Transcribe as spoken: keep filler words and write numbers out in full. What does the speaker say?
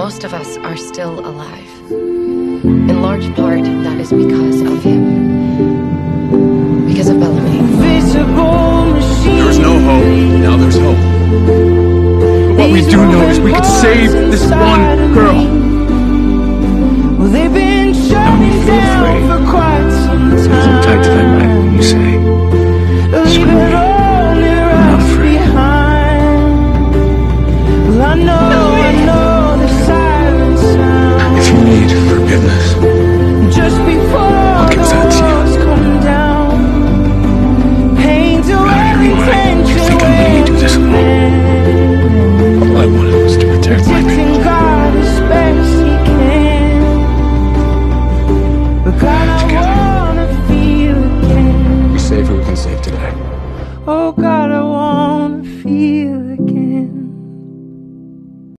most of us are still alive. In large part, that is because of him. Because of Bellamy. There was no hope. Now there's hope. But what we do know is we can save